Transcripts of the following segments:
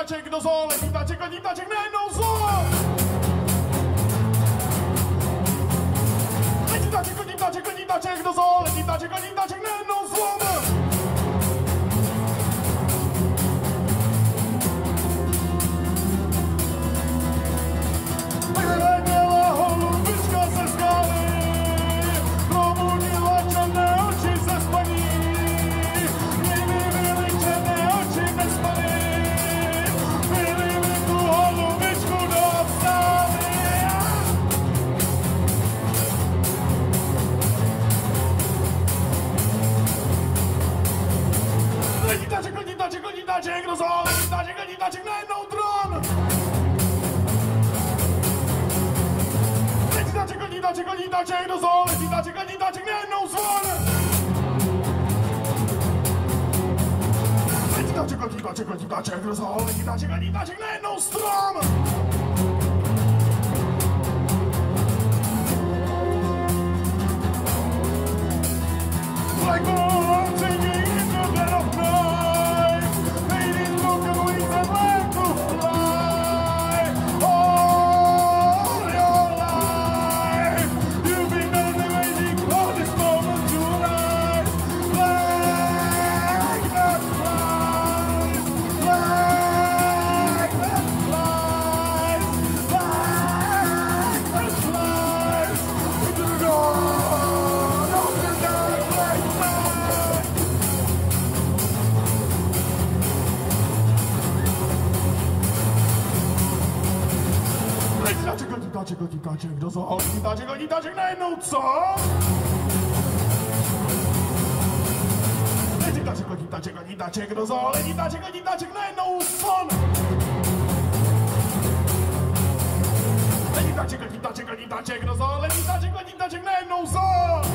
lítáček do zoo, lítáček a lítáček najednou zoo. Lítáček do zoo, lítáček a lítáček najednou zoo. Vyletěla holubička ze skály, probudila černé oči ze spaní. Kdyby byly černé oči bez spany, byly by tu holubičku dostali. Lítáček do zoo, lítáček a lítáček najednou dron. Lítáček do zoo, lítáček a lítáček najednou zvon. Lítáček do zoo, lítáček a lítáček najednou strom. Blackboard singing in the dead of night, fading from the wings and learn to fly. All your life, you've been only waiting for this moment tonight. Black that flies, black that flies, black that flies into the dawn of the dark black night. Lítáček do zoo, lítáček a lítáček najednou co? Lítáček do zoo, lítáček a lítáček najednou son. Lítáček do zoo, lítáček a lítáček najednou son.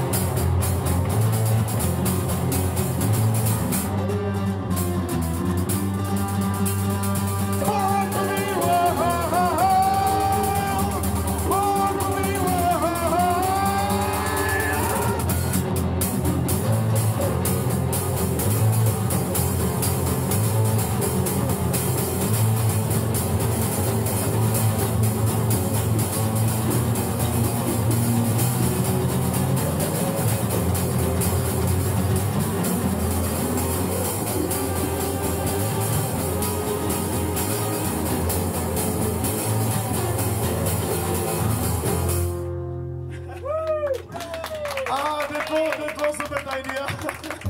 That was a bad idea.